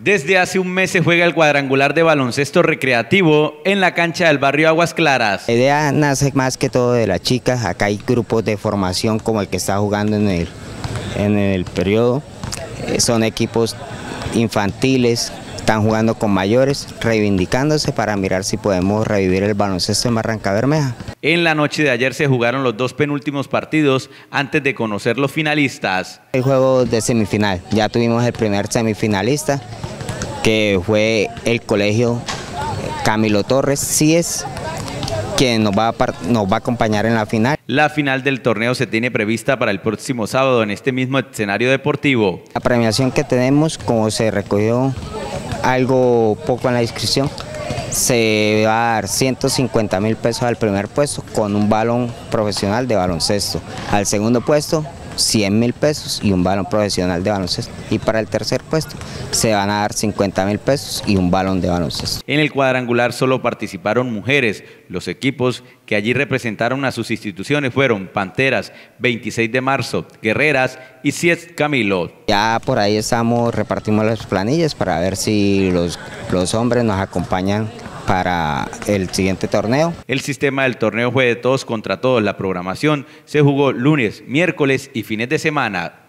Desde hace un mes se juega el cuadrangular de baloncesto recreativo en la cancha del barrio Aguas Claras. La idea nace más que todo de las chicas. Acá hay grupos de formación como el que está jugando en el periodo. Son equipos infantiles, están jugando con mayores, reivindicándose para mirar si podemos revivir el baloncesto en Barrancabermeja. En la noche de ayer se jugaron los dos penúltimos partidos antes de conocer los finalistas. El juego de semifinal, ya tuvimos el primer semifinalista, que fue el colegio Camilo Torres CIES, quien nos va a acompañar en la final. La final del torneo se tiene prevista para el próximo sábado en este mismo escenario deportivo. La premiación que tenemos, como se recogió algo poco en la inscripción, se va a dar 150.000 pesos al primer puesto con un balón profesional de baloncesto. Al segundo puesto, 100.000 pesos y un balón profesional de baloncesto. Y para el tercer puesto se van a dar 50.000 pesos y un balón de baloncesto. En el cuadrangular solo participaron mujeres. Los equipos que allí representaron a sus instituciones fueron Panteras, 26 de marzo, Guerreras y CIES Camilo. Ya por ahí repartimos las planillas para ver si los hombres nos acompañan para el siguiente torneo. El sistema del torneo fue de todos contra todos. La programación se jugó lunes, miércoles y fines de semana.